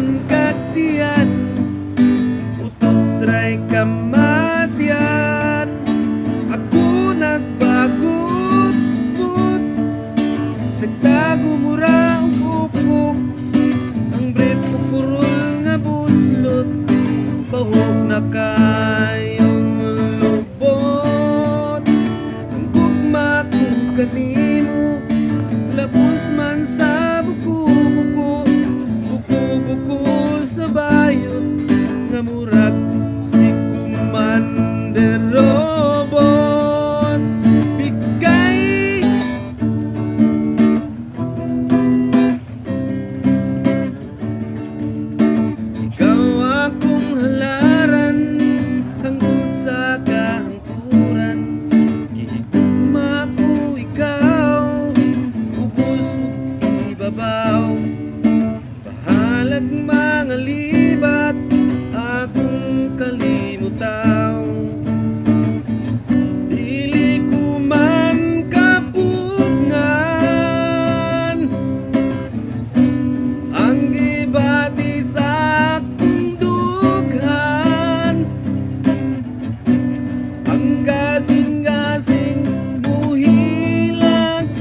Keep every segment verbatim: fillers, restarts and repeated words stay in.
kagtian, utot ray kamatian. Ako nagbagot put, nagtago mura ang ukok, ang brief ko purol nga buslot, bahog na kayong lubot. Ang gugma kong kanimo, labos man sa buko-buko, buko-buko sa bayot, nga murag si Commander Robot. Bigay ikaw akong halaran, hangtod sa kahangturan. Gihigugma ko ikaw, ubos ug ibabaw. Bahalag mga libat, akong kalimutaw. Dili ko man kapugngan ang gibati sa akong dughan. Ang gasing-gasing buhilag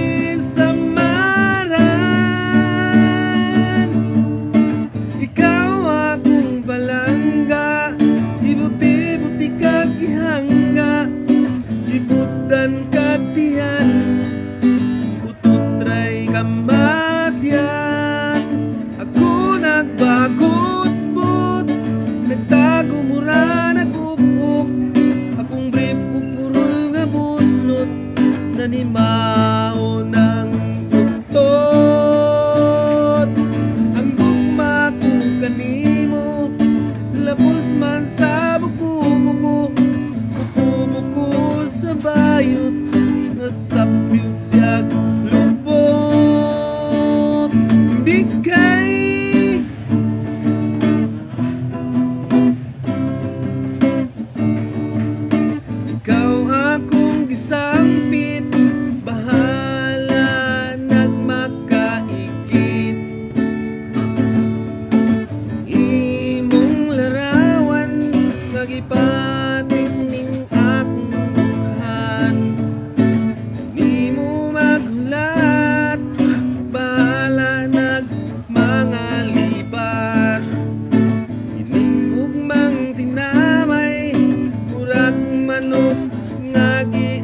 gisamaran. Ikaw akong palangga, ibuti-buti kag ihangga, ibutan kag tiyan, utot ray kamatian. Ako nagbagot-bot, nagtago mura nagukok, akong brief pupurol nga buslot, nanimaho ng utot. Ang gugma kong kanimo, labos man sa buko-buko, buko-buko sa bayot, nga sapyot siyag lubot. Bigay ikaw akong gisampit, bahala nagmakaigit. Imong larawan, nagipatik ning akong bukhan. Nimo maghulat, bahala nagmanga libat. Ining ugmang tinamay, murag manok nga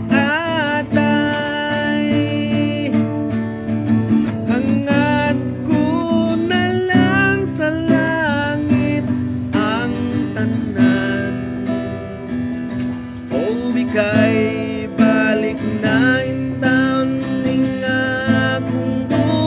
giatay. Hangad ko na lang sa langit ang tanan. O bigay balik na in town ning akong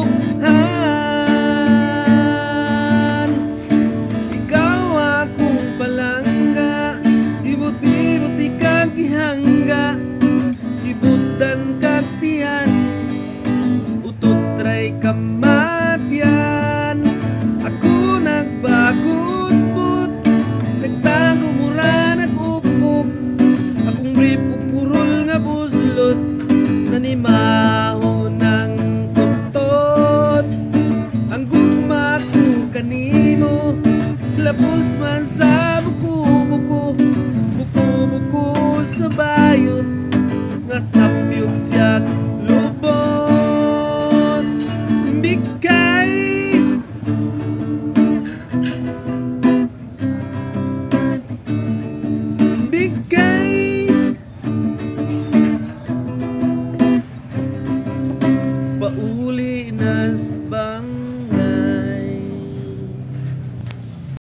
bukhan. Ikaw akong palangga, ibuti-buti kag ihangga, ibutan kag tiyan, utot ray kamatian. Ako nagbagot-but, nagtago mura nagukok, akong brief pupurol nga buslot, nanimaho ng utot. Ang gugma ko kanimo, labos man sa buko-buko, buko-buko sa bayot, nga sa